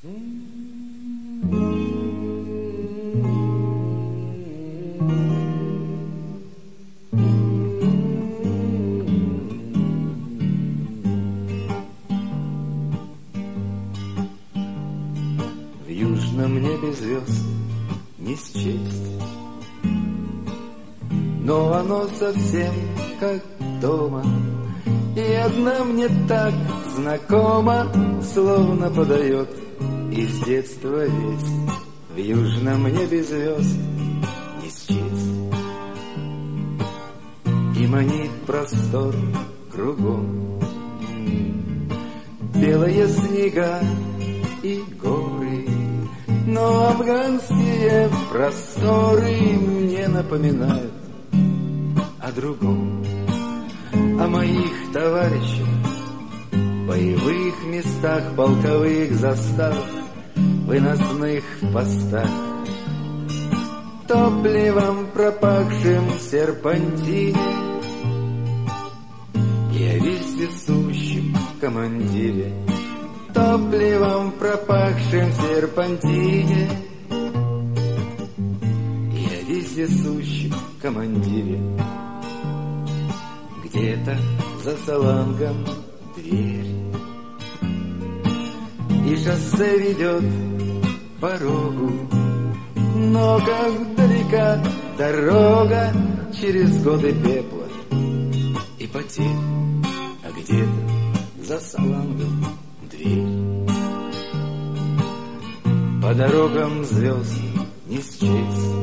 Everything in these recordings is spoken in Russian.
В южном небе звезд не счесть, но оно совсем как дома, и одна мне так знакома, словно подает из детства весть. В южном небе звезд не счесть, и манит простор кругом, белые снега и горы, но афганские просторы мне напоминают о другом, о моих товарищах, боевых местах, полковых заставах, выносных постах, топливом пропахшим в серпантине и о вездесущем командире, топливом пропахшим в серпантине и о вездесущем командире. Где-то за салангом дверь, и шоссе ведет порогу, но как далека дорога через годы пепла и потерь, а где-то за салангом дверь. По дорогам звезд не счесть,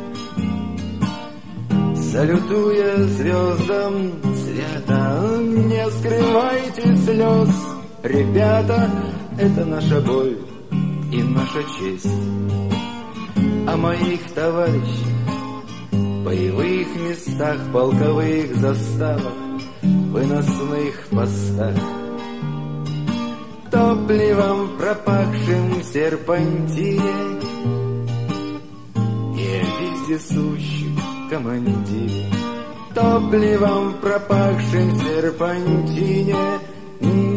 салютуя звездам света, не скрывайте слез, ребята, это наша боль и наша честь. О моих товарищах, боевых местах, полковых заставах, выносных постах, топливом пропахшим в серпантине и о вездесущем командире, топливом пропахшим в серпантине